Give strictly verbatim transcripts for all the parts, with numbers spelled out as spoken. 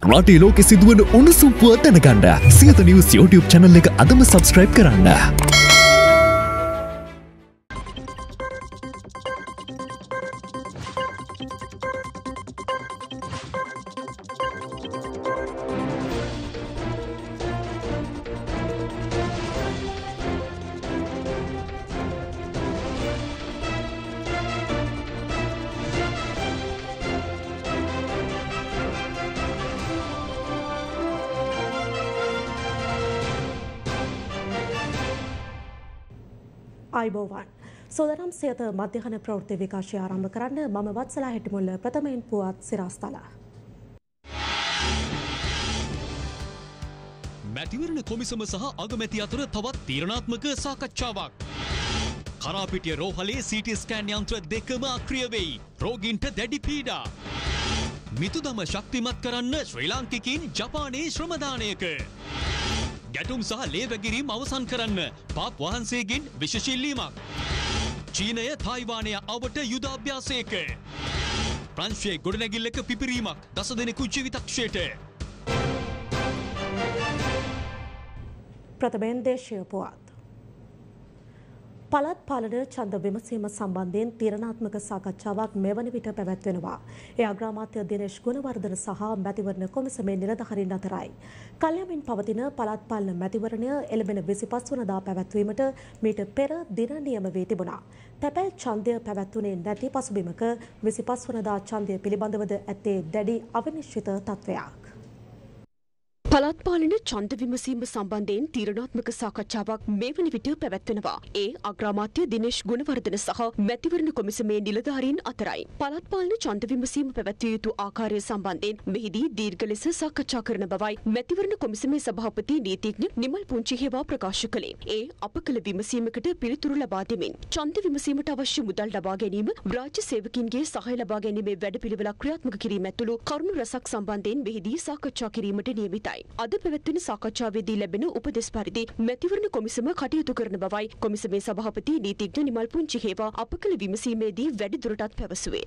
රටේ ලෝකෙ සිදුවන උණුසුම් පුවත් දැනගන්න සියත නිවුස් YouTube channel එක අදම subscribe කරන්න. අයිබෝවන් සෝදනම් සියත මධ්‍යහන ප්‍රවෘත්ති විකාශය ආරම්භ කරන්න මම වත්සලා හෙටමුල්ල ප්‍රථමයෙන් පුවත් සිරස්තල. මැතිවරණ කොමිසම සහ අගමැති අතර තවත් තීරණාත්මක සාකච්ඡාවක්. කරාපිටිය රෝහලේ සීටි ස්කෑන් යන්ත්‍ර දෙකම අක්‍රිය වෙයි. රෝගීන්ට දැඩි පීඩා. මිතුදම ශක්තිමත් කරන්න ශ්‍රී ලාංකිකයින් ජපානයේ ශ්‍රමදානයක. ගැටුම් සහ ලේවැගිරීම් අවසන් කරන්න පාප් වහන්සේගෙන් විශේෂිල්ලීමක්. චීනය තායිවානය අවට යුද අභ්‍යාසයක. ප්‍රංශයේ ගොඩනැගිල්ලක පිපිරීමක් දස දෙනෙකු ජීවිතක්ෂයට. ප්‍රථමයෙන් දේශීය පුවත්. පළාත් පාලන ඡන්ද විමසීම සම්බන්ධයෙන් තීරණාත්මක සාකච්ඡාවක් මෙවන විට පැවැත්වෙනවා. ඒ අග්‍රාමාත්‍ය දිනේෂ් ගුණවර්ධන සහ මැතිවරණ කොමිසමේ නිලධාරීන් අතරයි. කල්යමින් පවතින පළාත් පාලන මැතිවරණය එළඹෙන විසිපස් වනදා පැවැත්වීමට මීට පෙර දින නියම වී තිබුණා. තැපැල් ඡන්දය පැවැත්වුණේ නැති පසුබිමක විසිපස් වනදා ඡන්දය පිළිබඳවද ඇත්තේ දැඩි අවිනිශ්චිත තත්ත්වයක්. පළාත් පාලන ඡන්ද විමසීම සම්බන්ධයෙන් තීරණාත්මක සාකච්ඡාවක් මේ වන විට පැවැත්වෙනවා. ඒ අග්‍රාමාත්‍ය දිනේෂ් ගුණවර්ධන සහ මැතිවරණ කොමිසමේ නිලධාරීන් අතරයි. පළාත් පාලන ඡන්ද විමසීම පැවැත්විය යුතු ආකාරය සම්බන්ධයෙන් මෙහිදී දීර්ඝ ලෙස සාකච්ඡා කරන බවයි මැතිවරණ කොමිසමේ සභාපති නීතිඥ නිමල් පුංචිහේවා ප්‍රකාශ කළේ. ඒ අප කළ විමසීමකට පිළිතුරු ලබා දෙමින් ඡන්ද විමසීමට අවශ්‍ය මුදල් ලබා ගැනීම, රාජ්‍ය සේවකින්ගේ සහාය ලබා ගැනීමේ වැඩපිළිවෙලක් ක්‍රියාත්මක කිරීම ඇතුළු කරුණු රැසක් සම්බන්ධයෙන් මෙහිදී සාකච්ඡා කිරීමට නියමිතයි. අද පැවැත්වෙන සාකච්ඡාවේදී ලැබෙන උපදෙස් පරිදි මැතිවරණ කොමිසම කටයුතු කරන බවයි කොමිසමේ සභාපති නීතිඥ නිමල් පුංචිහේවා අප කළ විමසීමේදී වැඩිදුරටත් පැවසුවේ.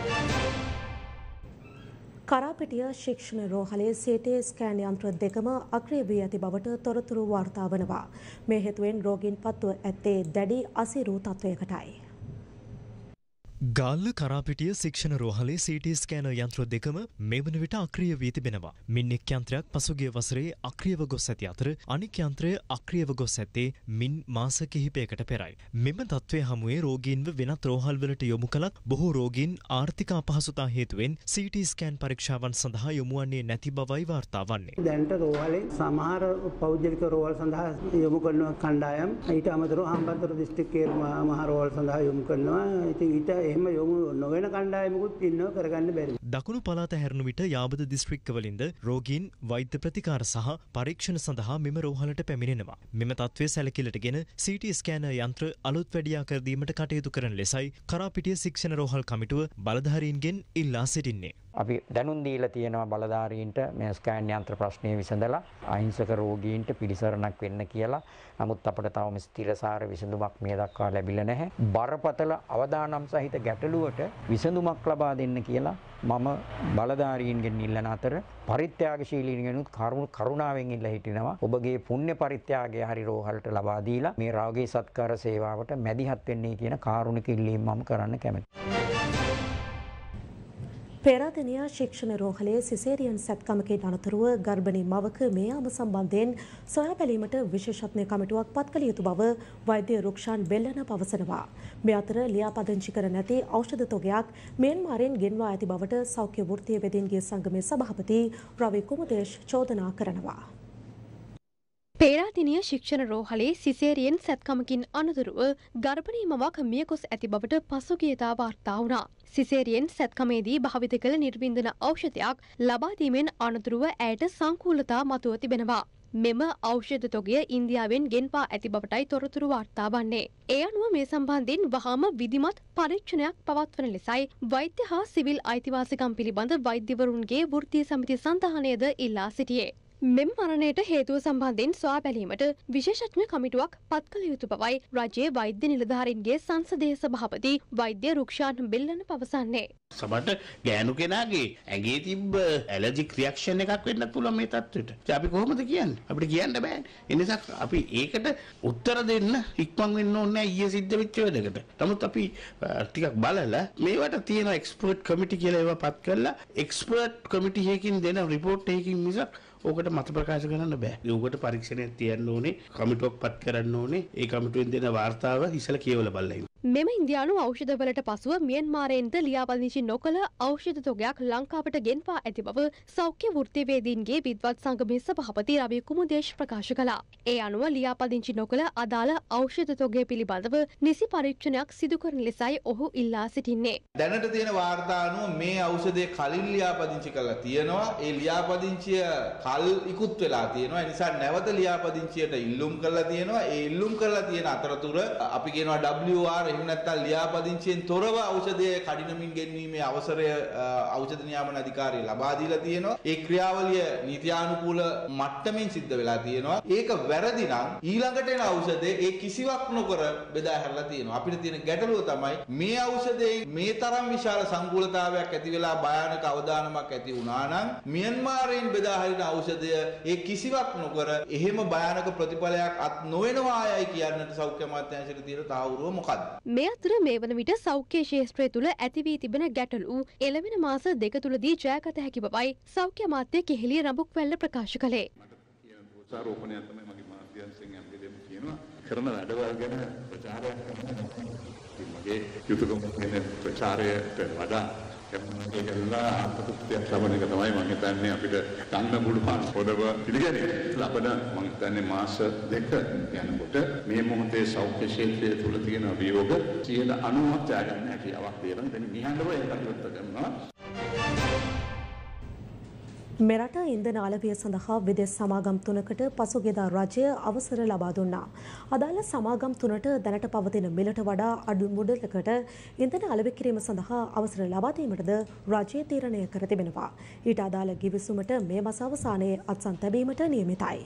කරාපිටිය ශික්ෂණ රෝහලේ සීටි ස්කෑන් යන්ත්‍ර දෙකම අක්‍රිය වී ඇති බවට තොරතුරු වාර්තා වනවා. මේ හේතුවෙන් රෝගීන් පත්ව ඇත්තේ දැඩි අසීරු තත්වයකටයි. ගාල්ල කරාපිටිය ශික්ෂණ රෝහලේ සීටි ස්කෑනර් යන්ත්‍ර දෙකම මේ වන විට අක්‍රිය වී තිබෙනවා. මින් එක් යන්ත්‍රයක් පසුගිය වසරේ අක්‍රියව ගොස් ඇති අතර අනික් යන්ත්‍රය අක්‍රියව ගොස් ඇත්තේ මින් මාස කිහිපයකට පෙරයි. මෙම තත්ත්වය හමුවේ රෝගීන්ව වෙනත් රෝහල්වලට යොමු කළත් බොහෝ රෝගීන් ආර්ථික අපහසුතා හේතුවෙන් සීටි ස්කෑන් පරීක්ෂාවන් සඳහා යොමු වන්නේ නැති බවයි වාර්තා වන්නේ. දැනට රෝහලේ සමහර පෞද්ගලික රෝහල් සඳහා යොමු කරන කණ්ඩායම් ඊට අමතරව හම්බන්තොට දිස්ත්‍රික්කයේ මහ රෝහල් සඳහා යොමු කරනවා. ඉතින් ඊට එහෙම යොමු නොවන කණ්ඩායමකුත් ඉන්නව කරගන්න බැරි. දකුණු පළාත හැරුණු විට යාබද දිස්ත්‍රික්කවලින්ද රෝගීන් වෛද්‍ය ප්‍රතිකාර සහ පරීක්ෂණ සඳහා මෙම රෝහලට පැමිණෙනවා. මෙම තත්ත්වය සැලකිලිටගෙන සීටි ස්කෑනර් යන්ත්‍ර අලුත් වැඩියා කර දීමට කටයුතු කරන ලෙසයි කරාපිටිය ශික්ෂණ රෝහල් කමිටුව බලධාරීන්ගෙන් ඉල්ලා සිටින්නේ. අපි දැනුම් දීලා තියෙනවා බලධාරීන්ට මේ ස්කෑන් යන්ත්‍ර ප්‍රශ්නය විසඳලා අහිංසක රෝගීන්ට පිළිසරණක් වෙන්න කියලා. නමුත් අපිට තවම ස්ථිරසාර විසඳුමක් මේ දක්වා ලැබිලා නැහැ. බරපතල අවදානම් සහිත ගැටලුවට විසඳුමක් ලබා දෙන්න කියලා මම බලධාරීන්ගෙන් ඉල්ලන අතර පරිත්‍යාගශීලීන්ගෙනුත් කරුණාවෙන් ඉල්ලා හිටිනවා. ඔබගේ පුණ්‍ය පරිත්‍යාගය හරි රෝහලට ලබා දීලා මේ රාගයේ සත්කාර සේවාවට මැදිහත් වෙන්නේ කියන කාරුණික ඉල්ලීම මම කරන්න කැමතියි. පෙරදිනිය ශික්ෂණ රෝහලේ සිසේරියන් සැත්කමකින් අනතුරුව ගර්භණී මවක මේ යාම සම්බන්ධයෙන් සොයා බැලීමට විශේෂඥ කමිටුවක් පත් කළ යුතු බව වෛද්‍ය රුක්ෂාන් බෙල්ලන පවසනවා. මේ අතර ලියාපදිංචි කර නැති ඖෂධ තොගයක් මියන්මාරෙන් ගෙන්වා ඇති බවට සෞඛ්‍ය වෘත්තීය වෙදින්ගේ සංගමේ සභාපති රවි කුමුදේශ් චෝදනා කරනවා. පේරාදෙණිය ශික්ෂණ රෝහලේ සිසේරියන් සැත්කමකින් අනතුරුව ගර්භණී මවක් මියගොස් ඇති බවට පසුගියදා වාර්තා වුණා. සිසේරියන් සැත්කමේදී භාවිත කළ නිර්වින්දන ඖෂධයක් ලබා දීමෙන් අනතුරුව ඇයට සංකූලතා මතුව තිබෙනවා. මෙම ඖෂධ තොගය ඉන්දියාවෙන් ගෙන්වා ඇති බවටයි තොරතුරු වාර්තා වන්නේ. ඒ අනුව මේ සම්බන්ධයෙන් වහාම විධිමත් පරීක්ෂණයක් පවත්වන ලෙසයි වෛද්‍ය හා සිවිල් අයිතිවාසිකම් පිළිබඳ වෛද්‍යවරුන්ගේ වෘත්තීය සමිති සන්ධානයද ඉල්ලා සිටියේ. මෙම මරණයට හේතුව සම්බන්ධයෙන් සොයා බැලීමට විශේෂඥ කමිටුවක් පත් කළ යුතු බවයි රජයේ වෛද්‍ය නිලධාරීන්ගේ සංසදීය සභාපති වෛද්‍ය රුක්ෂාන් බිල්ලන පවසන්නේ. සමහරට ගෑනු කෙනාගේ ඇඟේ තිබ්බ ඇලර්ජික් රියැක්ෂන් එකක් වෙන්නත් පුළුවන් මේ තත්ත්වෙට. ඉතින් අපි කොහොමද කියන්නේ? අපිට කියන්න බෑ. ඒ නිසා අපි ඒකට උත්තර දෙන්න ඉක්මන් වෙන්න ඕනේ නැහැ ඊයේ සිද්ධ වෙච්ච වැඩකට. නමුත් අපි ටිකක් බලලා මේවට තියෙන එක්ස්පර්ට් කමිටි කියලා ඒවා පත් කරලා එක්ස්පර්ට් කමිටි එකකින් දෙන රිපෝට් එකකින් මිසක් ඕකට මත ප්‍රකාශ කරන්න බෑ. ඒකට පරීක්ෂණයක් තියන්න ඕනේ, කමිටුවක් පත් කරන්න ඕනේ. ඒ කමිටුවෙන් දෙන වාර්තාව ඉස්සලා කියවලා බලලා ඉන්න. මෙම ඉන්දියානු ඖෂධවලට පසුව මියන්මාරයෙන්ද ලියාපදිංචි නොකළ ඖෂධ තොගයක් ලංකාවට ගෙන්වා ඇති බව සෞඛ්‍ය වෘත්තීයවේදීන්ගේ විද්වත් සංගමේ සභාපති රවි කුමුදේශ් ප්‍රකාශ කළා. ඒ අනුව ලියාපදිංචි නොකළ අදාළ ඖෂධ තොගය පිළිබඳව නිසි පරීක්ෂණයක් සිදු කරන ලෙසයි ඔහු ඉල්ලා සිටින්නේ. දැනට තියෙන වාර්තා අනුව මේ ඖෂධය කලින් ලියාපදිංචි කරලා තියෙනවා. ඒ ලියාපදිංචිය කල් ඉක්ුත් වෙලා තියෙනවා. ඒ නිසා නැවත ලියාපදිංචියට ඉල්ලුම් කරලා තියෙනවා. ඒ ඉල්ලුම් කරලා තියෙන අතරතුර අපි කියනවා W R එහෙම නැත්නම් ලියාපදිංචියෙන් තොරව ඖෂධය කඩිනමින් ගෙන්වීමේ අවසරය ඖෂධ නියාමන අධිකාරිය ලබා දීලා තියෙනවා. ඒ ක්‍රියාවලිය නීතියානුකූල මට්ටමින් සිද්ධ වෙලා තියෙනවා. ඒක වැරදි නම් ඊළඟට එන ඖෂධය ඒ කිසිවක් නොකර බෙදා හැරලා තියෙනවා. අපිට තියෙන ගැටලුව තමයි මේ ඖෂධයෙන් මේ තරම් විශාල සංකූලතාවයක් ඇති වෙලා භයානක අවදානමක් ඇති වුණා නම් මියන්මාරයෙන් බෙදා හැරින ඖෂධය ඒ කිසිවක් නොකර එහෙම භයානක ප්‍රතිඵලයක් අත් නොවෙනවා යයි කියන්නට සෞඛ්‍ය අමාත්‍යාංශයේ තියෙන තාවුරුව මොකක්ද? මේ අතර මේ වන විට සෞඛ්‍ය ක්ෂේත්‍රය තුළ ඇති වී තිබෙන ගැටලු එළවෙන මාස දෙක තුළදී ජයගත හැකි බවයි සෞඛ්‍ය අමාත්‍ය කෙහෙලිය රඹුක්වැල්ල ප්‍රකාශ කළේ. ප්‍රචාරෝපණයක් තමයි මගේ මාධ්‍යංශයෙන් යම් දෙයක් කියනවා. කරන වැඩවල ගැන ප්‍රචාරයක් කරනවා. මගේ යුතුයකම කියන ප්‍රචාරයට වඩා ඒකලා අපතුත්‍ය සමනක තමයි මම හිතන්නේ අපිට ගන්න පුළුවන් පොදව පිළිගැනීම ලබන මම හිතන්නේ මාස දෙක යනකොට මේ මොහොතේ සෞඛ්‍ය ක්ෂේත්‍රය තුල තියෙන අභියෝග සියයට අනූවක් ගන්න හැකියාවක් තියෙනවා. ඉතින් නිහඬව ඒක කටයුතු කරනවා. මෙරට ඉන්ධන අලවිය සඳහා විදේශ සමාගම් තුනකට පසුගියදා රජය අවසර ලබා දුන්නා. අදාළ සමාගම් තුනට දැනට පවතින මිලට වඩා අඩු මුදලකට ඉන්ධන අලෙවි කිරීම සඳහා අවසර ලබා දීමටද රජය තීරණය කර තිබෙනවා. ඊට අදාළ ගිවිසුමට මේ මාස අවසානයේ අත්සන් තැබීමට නියමිතයි.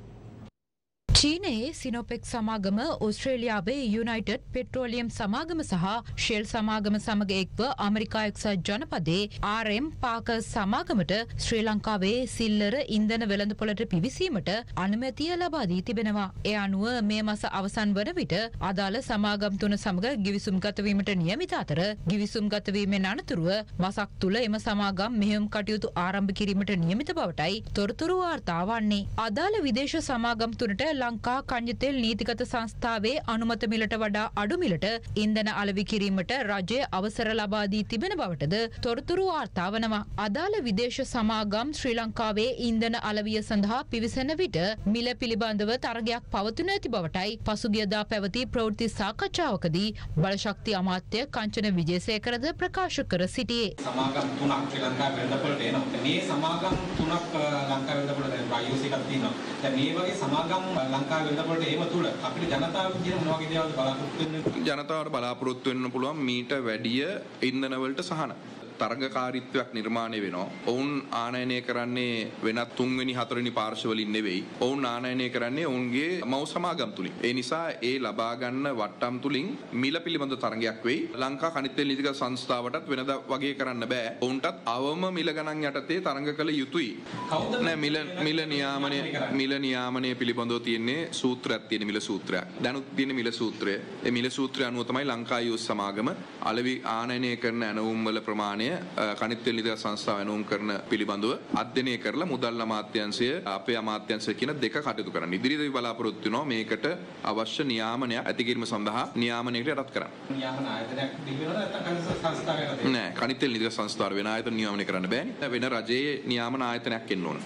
චීනයේ සිනෝපෙක් සමාගම ඕස්ට්‍රේලියාවේ යුනයිටඩ් පෙට්‍රෝලියම් සමාගම සහ ෂෙල් සමාගම සමග එක්ව ඇමරිකා එක්සත් ජනපදයේ ආර් එම් පාකර්ස් සමාගමට ශ්‍රී ලංකාවේ සිල්ලර ඉන්ධන වෙළඳපොළට පිවිසීමට අනුමැතිය ලබා දී තිබෙනවා. ඒ අනුව මේ මාස අවසන් වන විට අදාළ සමාගම් තුන සමග ගිවිසුම් ගත වීමට නියමිත අතර ගිවිසුම් ගත වීමෙන් අනතුරුව මාසක් තුල එම සමාගම් මෙහෙයුම් කටයුතු ආරම්භ කිරීමට නියමිත බවටයි තොරතුරු වාර්තා වන්නේ. අදාළ විදේශ සමාගම් තුනට ලංකා කන්ජ තෙල් නීතිගත සංස්ථාවේ අනුමත මිලට වඩා අඩු මිලට ඉන්ධන අලෙවි කිරීමට රජය අවසර ලබා දී තිබෙන බවටද තොරතුරු වාර්තා වනවා. අදාළ විදේශ සමාගම් ශ්‍රී ලංකාවේ ඉන්ධන අලවිය සඳහා පිවිසෙන විට මිල පිළිබඳව තරගයක් පවතින ඇති බවටයි පසුගියදා පැවති ප්‍රවෘත්ති සාකච්ඡාවකදී බලශක්ති අමාත්‍ය කංචන විජේසේකරද ප්‍රකාශ කර සිටියේ. සමාගම් තුනක් ශ්‍රී ලංකාවේ වෙළඳපොළට එනවා. මේ සමාගම් තුනක් ලංකාවේ වෙළඳපොළට දැන් ආයි යූ සී එකක් තියෙනවා. දැන් මේ වගේ සමාගම් ලංකාවේ වෙළඳපොළට ඒව තුල අපිට ජනතාවට කියන මොන වගේ දේවල්ද බලාපොරොත්තු වෙන්නේ? ජනතාවට බලාපොරොත්තු වෙන්න පුළුවන් මීට වැඩිය ඉන්ධන වලට සහන තරගකාරීත්වයක් නිර්මාණය වෙනවා. ඔවුන් ආනයනය කරන්නේ වෙනත් තුන්වෙනි හතරවෙනි පාර්ශවවලින් නෙවෙයි. ඔවුන් ආනයනය කරන්නේ ඔවුන්ගේ මව් සමාගම් තුලින්. ඒ නිසා ඒ ලබා ගන්න වට්ටම් තුලින් මිල පිළිබඳ තරගයක් වෙයි. ලංකා කනිත් තෙල් නීතිගත සංස්ථාවටත් වෙනදා වගේ කරන්න බෑ. ඔවුන්ටත් අවම මිල ගණන් යටතේ තරඟ කළ යුතුයි. නෑ මිල මිල නියාමනය මිල නියාමනය පිළිබඳව තියෙන්නේ සූත්‍රයක් තියෙන මිල සූත්‍රයක්. දැනුත් තියෙන මිල සූත්‍රය. ඒ මිල සූත්‍රය අනුව තමයි ලංකා යූස් සමාගම අලෙවි ආනයනය කරන ඇනවුම් වල ප්‍රමාණය කනිත් තෙල් නීතිගත සංස්ථාව ඇනවුම් කරන පිළිබඳව අධ්‍යයනය කරලා මුදල් අමාත්‍යාංශය අපේ අමාත්‍යාංශය කියන දෙක කටයුතු කරන්න. ඉදිරියේදී බලාපොරොත්තු වෙනවා මේකට අවශ්‍ය නියාමනයක් ඇති කිරීම සඳහා නියාමනයකට යටත් කරන්න. නියාමන ආයතනයක් තිබෙනවද නැත්නම් කනිත් සංස්ථාවකට? නෑ කනිත් තෙල් නීතිගත සංස්ථාවට වෙන ආයතන නියාමනය කරන්න බෑනේ. වෙන රජයේ නියාමන ආයතනයක් එන්න ඕන.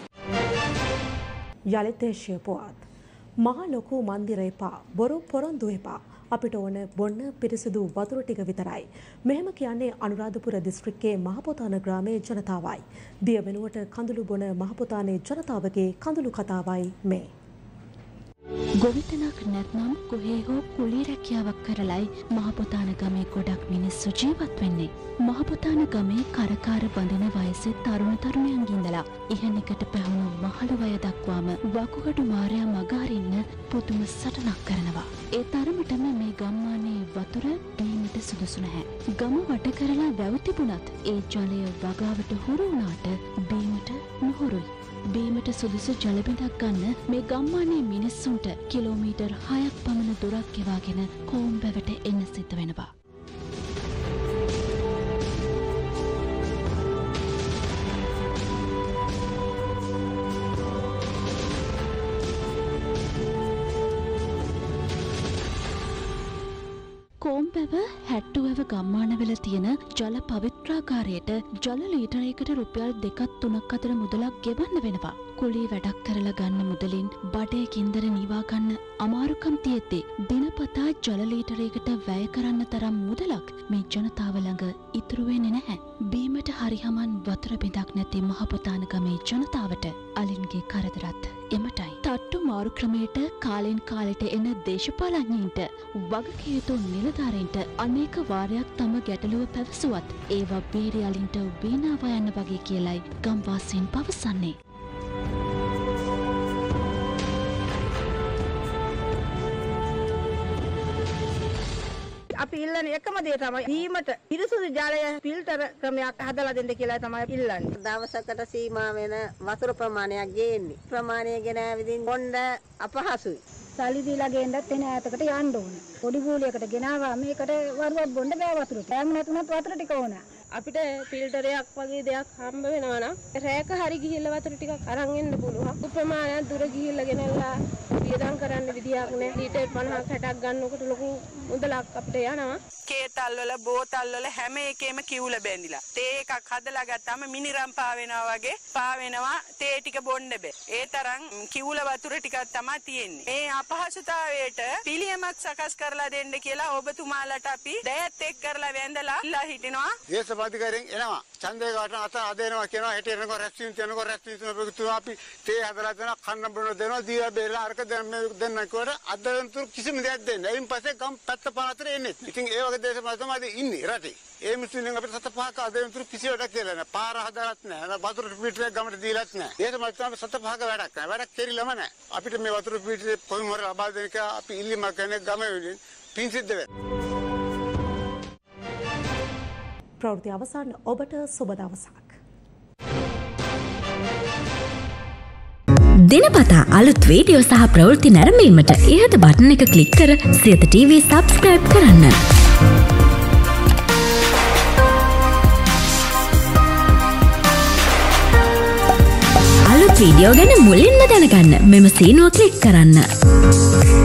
යලිත් දේශීය පුවත් මහා ලොකු මන්දිර එපා බොරු පොරොන්දු එපා අපිට ඕන බොන්න පිරිසිදු වතුර ටික විතරයි. මෙහෙම කියන්නේ අනුරාධපුර දිස්ත්‍රික්කයේ මහපොතාන ග්‍රාමයේ ජනතාවයි. දිය වෙනුවට කඳුළු බොන මහපොතානේ ජනතාවගේ කඳුළු කතාවයි මේ. ගොවිතැනක් නැත්නම් කොහේ හෝ කුලී රැකියාවක් කරලයි මහපොතාන ගමේ ගොඩක් මිනිස්සු ජීවත් වෙන්නේ. මහපොතාන ගමේ කරකාර බඳින වයසේ තරුණ තරුණයන්ගේ ඉඳලා ඉහළකට පැහුණු මහලු වය දක්වාම වකුගඩු මාරයා මගහරින්න පුදුම සටනක් කරනවා. ඒ තරමටම මේ ගම්මානයේ වතුර බීමට සුදුසු නැහැ. ගම වට කරලා වැව් තිබුණත් ඒ ජලය වගාවට හුරු වුණාට බීමට නොහුරුයි. බීමට සුදුසු ජලබිඳක් ගන්න මේ ගම්මානයේ මිනිස්සුන්ට කිලෝමීටර් හයක් පමණ දුරක් ගෙවාගෙන කෝම්බැවට එන්න සිද්ධ වෙනවා. කෝම්බැව හැට්ටුවැව ගම්මානවල තියෙන ජල පවිත්‍රාකාරයට ජල ලීටරයකට රුපියල් දෙකක් තුනක් අතර මුදලක් ගෙවන්න වෙනවා. කුලී වැඩක් කරලා ගන්න මුදලින් බඩේ කින්දර නිවා ගන්න අමාරුකම් තියෙද්දි දිනපතා ජල ලීටරයකට වැය කරන්න තරම් මුදලක් මේ ජනතාව ළඟ ඉතුරු වෙන්නේ නැහැ. බීමට හරිහමන් වතුර බිඳක් නැති මහපොතාන ගමේ ජනතාවට අලින්ගේ කරදරත් එමටයි. තට්ටු මාරු ක්‍රමයට කාලෙන් කාලෙට එන දේශපාලඥයින්ට වගකිය යුතු නිලධාරීන්ට අනේක වාරයක් තම ගැටලුව පැවසුවත් ඒවා බේරි අලින්ට වීණාව යන්න වගේ කියලයි ගම්වාසීන් පවසන්නේ. අපි ඉල්ලන්නේ එකම දේ තමයි බීමට පිරිසුදු ජලය ෆිල්ටර් ක්‍රමයක් හදලා දෙන්න කියලා තමයි ඉල්ලන්නේ. දවසකට සීමා වෙන වතුර ප්‍රමාණයක් ගේන්නේ. ප්‍රමාණය ගෙන ඇවිදින් බොණ්ඩ අපහසුයි. සල්ලි දීලා ගේන්නත් එන ඈතකට යන්න ඕනේ. පොඩි ගෝලියකට ගෙනාවා මේකට වරුවක් බොණ්ඩ බෑ වතුර. ටෑම් නැතුණත් වතුර ටික ඕන. අපිට ෆිල්ටරයක් වගේ දෙයක් හම්බ වෙනවා නම් රැක හරි ගිහිල්ලා වතුර ටිකක් අරන් එන්න පුළුවන්. ප්‍රමාණයක් දුර ගිහිල්ලා ගෙනල්ලා වියදම් කරන්න විදියක් නැහැ. ලීටර් පනහක් හැටක් ගන්නකොට ලොකු මුදලක් අපිට යනවා. කේතල් වල බෝතල් වල හැම එකෙම කිවුල බැඳිලා. තේ එකක් හදලා ගත්තාම මිනිරම් පා වෙනවා වගේ පා වෙනවා. තේ ටික බොන්න බෑ. ඒ තරම් කිවුල වතුර ටිකක් තමයි තියෙන්නේ. මේ අපහසුතාවයට පිළියමක් සකස් කරලා දෙන්න කියලා ඔබතුමාලට අපි දයත් එක් කරලා වැඳලා ඉල්ලා හිටිනවා. දේශපාලනිකයන් එනවා. ඡන්දේ ගන්න අත අදේනවා කියනවා. හෙට එනකොට රැස්වීම තියනකොට රැස්වීම තුන අපි තේ හදලා දෙනවා. කන්න බොන දෙනවා. දීලා බේරලා අරක දෙන්න දෙන්න කොට අදන්තුරු කිසිම දෙයක් දෙන්නේ. එයින් පස්සේ ගම් පැත්ත පාතර එන්නේ. ඉතින් ඒ වගේ දේශපාලන තමයි ඉන්නේ රටේ. ඒ මිනිස්සුන් අපිට සත පහක අදන්තුරු කිසි වැඩක් කියලා නැහැ. පාර හදාලත් නැහැ. වතුර පිටරේ ගමට දීලත් නැහැ. දේශපාලන තමයි සත පහක වැඩක් නැහැ. වැඩක් කෙරිලම නැහැ. අපිට මේ වතුර පිටරේ කොහොම හරි ලබා දෙන්න එක අපි ඉල්ලීමක් කරන ගම වෙනින් පින් සිද්ධ වෙනවා. ප්‍රවෘත්ති අවසන් ඔබට සුබ දවසක්. දිනපතා අලුත් වීඩියෝ සහ ප්‍රවෘත්ති නැරඹීමට ඉහත බටන් එක ක්ලික් කර සියත ටීවී සබ්ස්ක්‍රයිබ් කරන්න. අලුත් වීඩියෝ ගැන මුලින්ම දැනගන්න මෙම සීනුව ක්ලික් කරන්න.